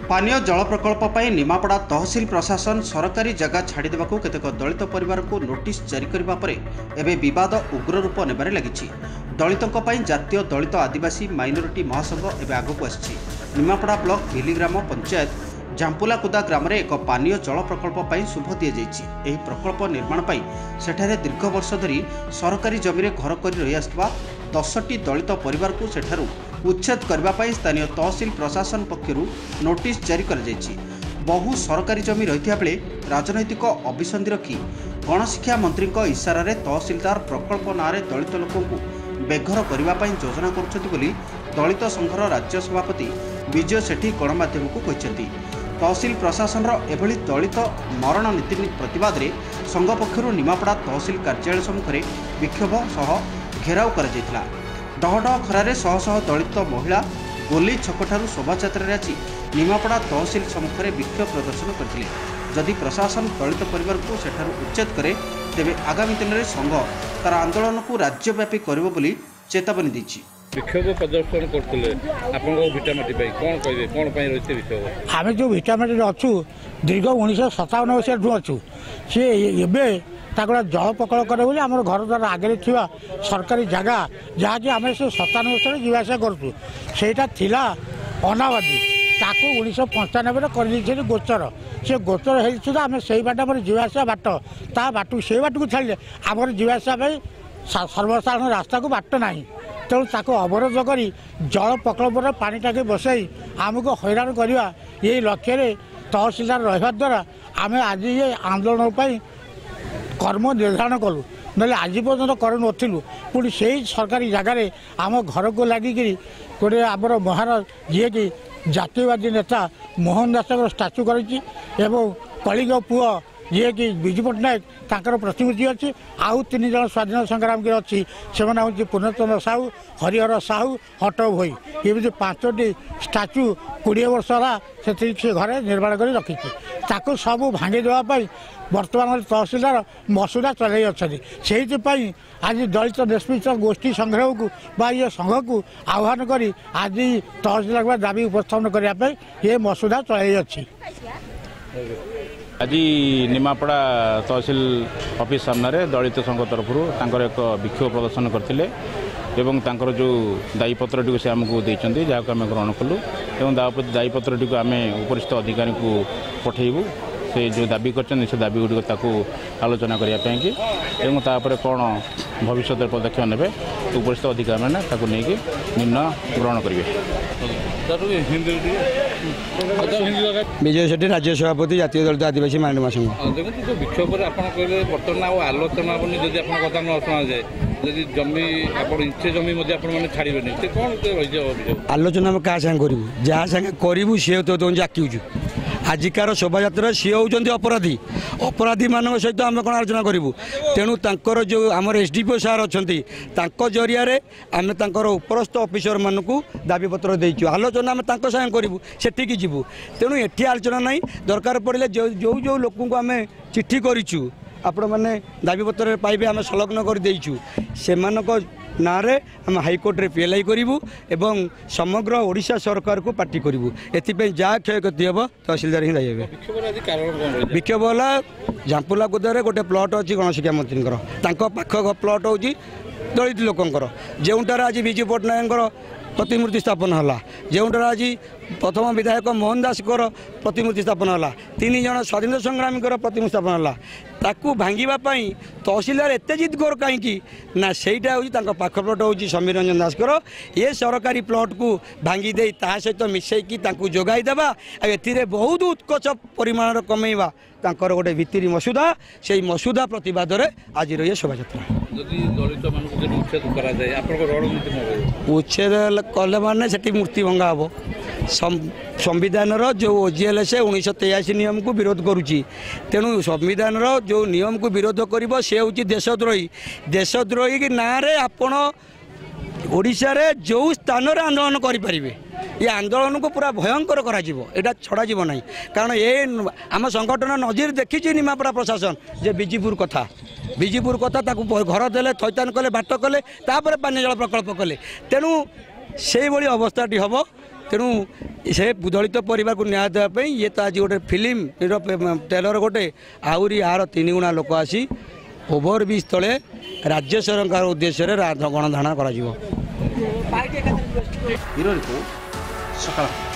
पानीय जल प्रकल्प पर निमापड़ा तहसिल प्रशासन सरकारी जगह छाड़देवा केतेक दलित परिवार को नोटिस जारी करने पर एवं बद उग्र रूप नेबारे लगी। दलितों जातीय दलित आदिवासी माइनोरिटी महासंघ एवं आगक आसी निमापड़ा ब्लॉक भिलीग्राम पंचायत झांपुलाकुदा ग्राम में एक पानीय जल प्रकल्प पर शुभ दी जाएगी। प्रकल्प निर्माण पर सेठारे दीर्घ वर्ष धरी सरकारी जमी में घर कर रही आसुवा 10टी दलित परिवार को सेठारु उच्छेद करने स्थानीय तहसिल प्रशासन पक्षरु नोटिस जारी कर बहु सरकारी जमी रही बेले राजनैतिक अभिसंधि रखी गणशिक्षा मंत्री इशारे तहसिलदार प्रकल्प नाँ दलित लोकों बेघर करने योजना कर दलित संघर राज्य सभापति विजय सेठी गणमाध्यम को कहते। तहसिल प्रशासन एभली दलित मरण नीति प्रतिवाद में संघ पक्षरु निमापड़ा तहसिल कार्यालय सम्मुखें विक्षोभ सह घेराव कर डहडह खरारे शह शह दलित महिला गोली छकठारू शोभायात्रा आसी निमापड़ा तहसिल सम्मुखें विक्षोभ प्रदर्शन करते। जदि प्रशासन दलित परिवार को सेठारू उच्छेद करे तेबे आगामी दिन में संघ तार आंदोलन को राज्यव्यापी करिबो बोली चेतावनी देछि। विक्षोभ प्रदर्शन करते भिटामाटी कौन कहे कौन रही विक्षोभ आम जो भिटामाटी अच्छु दीर्घ 1957 मसीह अच्छु सी ए जल प्रकल्प करे बोली आम घर द्वार आगे थी सरकारी जगह जहाँकि आम से 97 मसीह जीवासा करूँ सेटा अनाबादी ताको 1995 कर गोचर से गोचर है सुधा आम से बाट जीवासा बाट ता बाटू से बाट को छाड़े आम जीवासा सर्वसाधारण रास्ता को बाट ना तेणु ताको अवरोध कर जल प्रकल्प पानी टाके बसई आमको हैरान करवा ये लक्ष्य तहसिलदार रहा द्वारा आम आज ये आंदोलन कर्म निर्धारण कलु ना आज पर्यटन कर नु पुणी से सरकारी जगार आम घर को लगिक गोटे आमर महाराज जी कि जातीयवादी नेता मोहन दास स्टाच्यू कर कलिंग पुओ जी कि विजु पट्टनायक तांकर प्रतिमूर्ति अच्छी आउ 3 जन स्वाधीन संग्राम के अच्छी से हूँ पूर्णचंद्र साहू हरिहर साहू हटो भई ये 5टी स्टाच्यू 20 वर्ष है से घरे निर्माण कर रखी ताको सब भांगी देवाई वर्तमान तहसिलदार मसुदा चलाई अच्छा आज दलित निष्पित गोष्ठी संग्रह को ये संघ को आह्वान कर आज तहसिलदार दाबी उपस्थापन करने ये मसुदा चलाई अच्छी। आज निमापड़ा तहसिल ऑफिस सामने दलित संघ तरफ एक विक्षोभ प्रदर्शन करते एवं तांकर जो दायीपत्र टी से आमको देते जहाँ को आम ग्रहण कलु एवं दायीपत्र टी आम उपरिस्थ अधिकारी को पठेबू से जो दाबी कर दाबी गुड़िक आलोचना करने एवं तापर कौन भविष्य पदक्षेप ने उपरिस्थ अधिकारी मैंने नहीं निर्णय ग्रहण करेंगे। विजय सेठी राज्य सभापति जातीय दलित आदिवासी माइनोरिटी महासंघ देखो जो विक्षोभ बर्तमान आलोचना जब आप कथा न शुणा जाए जदि जमी इच्छे जमी छाड़े कौन रही आलोचना क्या सांगे करूँ जहाँ सांगे करूँ सी तो जाक्यूचु आजिकार शोभायात्रा सी होती अपराधी अपराधी मान सहित आम कौन आलोचना करूँ तेणु तांकर जो आमर एसडीपीओ सार अच्छा जरिया आम उपरस्थ ऑफिसर मानक दाबी पत्र देचु आलोचना आम सांगे करूँ सेठिकी जीवु तेणु एटी आलोचना ना दरकार पड़े जो जो लोक आम चिट्ठी करूँ आपण मैंने दाबी पत्र पाइबे आम संलग्न कर देचु से ना आम हाइकोर्ट रे पीएलआई करूँ एवं समग्र ओडिशा सरकार को पार्टी करूँ एपाई जहाँ क्षयक्षति हम तहसिलदार ही दायी विक्षोभ है झांपुलाकुदारे गोटे प्लट अच्छी गणशिक्षा मंत्री पाख प्लट हूँ दलित लोकंर जोटार आज विजु पट्टनायक प्रतिमूर्ति स्थापन है जोटार आज प्रथम विधायक मोहन दास प्रतिमूर्ति स्थापन है 3 जन स्वाधीन संग्रामी प्रतिमूर्ति स्थापन है ताकू भांगापी तहसिलदार एत जिद कर कहीं ना सहीटा हूँ पाख प्लट हूँ समीर रंजन दास ये सरकारी प्लट को भांगी दे ता सहित मिसईकी जोगाईदेवा ए बहुत उत्कच परिमाण कमेवा तांकर गोटे भित्तिरी मसुदा से मसुदा प्रतिवाद आज रही शोभायात्रा उच्छेद कले माने से मूर्ति भंगा हम संविधान जो ओजीएलएस 1983 नियम को विरोध करुच्ची तेणु संविधान जो नियम को विरोध कर से हूँ देशद्रोही की ना आपण ओडिशा रे जो स्थान आंदोलन करें ये आंदोलन को पूरा भयंकर करा छड़ा जीव ना कारण ये आम संगठन नजीर देखी निमापड़ा प्रशासन जे विजीपुर कथा घर देले थैतान कले बाट कले तापर पानी जल प्रकल्प कले तेणु से अवस्थाटी हम तेणु से दलित परिवार को न्याय देवाई ये तो आज गोटे फिल्म ट्रेलर गोटे आहरी यार 3 गुणा लोक आसी ओभरब्रिज तले राज्य सरकार उद्देश्य गणधारणा कर। ब्यूरो रिपोर्ट सकाळ।